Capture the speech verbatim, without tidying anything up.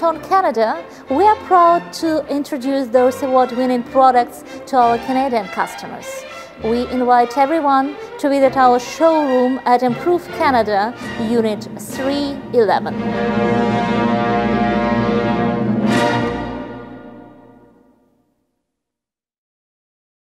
on Canada, we are proud to introduce those award-winning products to our Canadian customers. We invite everyone to visit our showroom at Improve Canada, Unit three eleven.